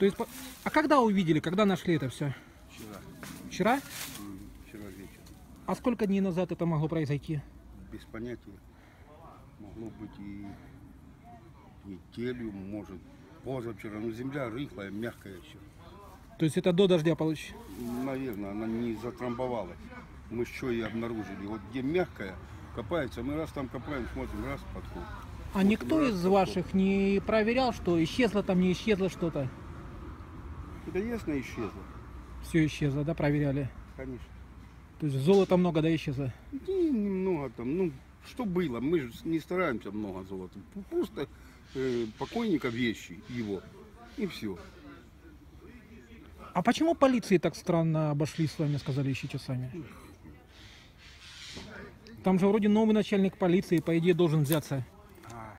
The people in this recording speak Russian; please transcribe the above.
То есть, а когда увидели, когда нашли это все? Вчера. Вчера? Вчера вечером. А сколько дней назад это могло произойти? Без понятия. Могло быть и неделю, может, позавчера. Но земля рыхлая, мягкая еще. То есть это до дождя получится? Наверное, она не затрамбовалась. Мы что и обнаружили. Вот где мягкая, копается, мы раз там копаем, смотрим, раз подход. А Вот никто раз из подход. ваших не проверял, что исчезло там, не исчезло что-то? Да ясно, исчезло. Все исчезло, да, проверяли? Конечно. То есть золота много, да, исчезло? Немного там, ну, что было, мы же не стараемся много золота. Просто покойника вещи его, и все. А почему полиции так странно обошли с вами, сказали, ищите сами? Там же вроде новый начальник полиции, по идее, должен взяться.